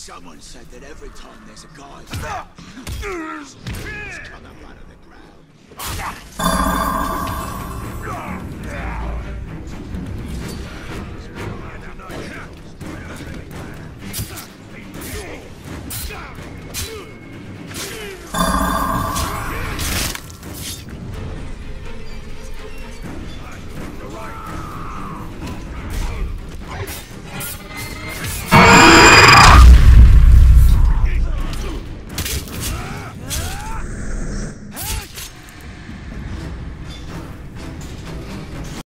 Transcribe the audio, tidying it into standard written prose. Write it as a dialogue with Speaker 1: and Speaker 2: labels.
Speaker 1: Someone said that every time there's a guy, it's come up out of the ground.